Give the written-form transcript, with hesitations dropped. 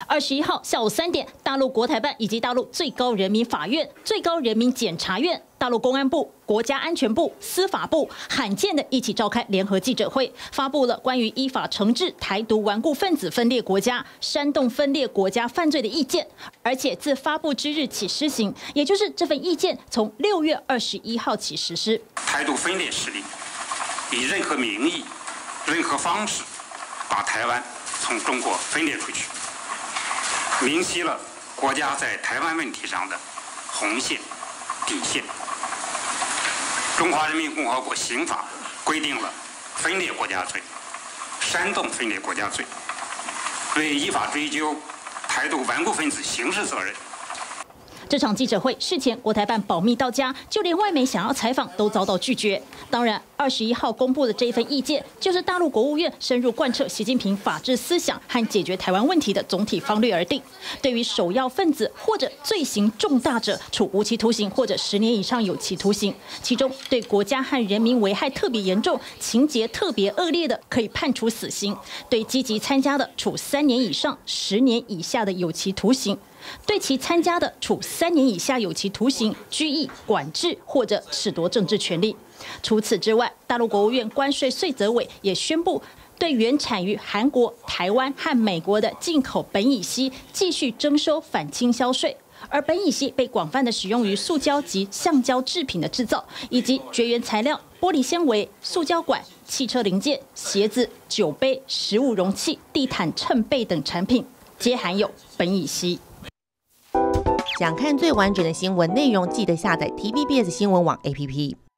21号下午3点，大陆国台办以及大陆最高人民法院、最高人民检察院、大陆公安部、国家安全部、司法部罕见的一起召开联合记者会，发布了关于依法惩治台独顽固分子分裂国家、煽动分裂国家犯罪的意见，而且自发布之日起施行，也就是这份意见从6月21号起实施。 台独分裂势力以任何名义、任何方式把台湾从中国分裂出去，明晰了国家在台湾问题上的红线、底线。中华人民共和国刑法规定了分裂国家罪、煽动分裂国家罪，为依法追究台独顽固分子刑事责任。 这场记者会事前，国台办保密到家，就连外媒想要采访都遭到拒绝。当然，21号公布的这一份意见，就是大陆国务院深入贯彻习近平法治思想和解决台湾问题的总体方略而定。对于首要分子或者罪行重大者，处无期徒刑或者10年以上有期徒刑；其中对国家和人民危害特别严重、情节特别恶劣的，可以判处死刑；对积极参加的，处3年以上10年以下的有期徒刑。对其参加的，处3年以下有期徒刑、拘役、管制或者褫夺政治权利。除此之外，大陆国务院关税税则委也宣布，对原产于韩国、台湾和美国的进口苯乙烯继续征收反倾销税。而苯乙烯被广泛的使用于塑胶及橡胶制品的制造，以及绝缘材料、玻璃纤维、塑胶管、汽车零件、鞋子、酒杯、食物容器、地毯衬背等产品，皆含有苯乙烯。 想看最完整的新闻内容，记得下载 TVBS 新闻网 APP。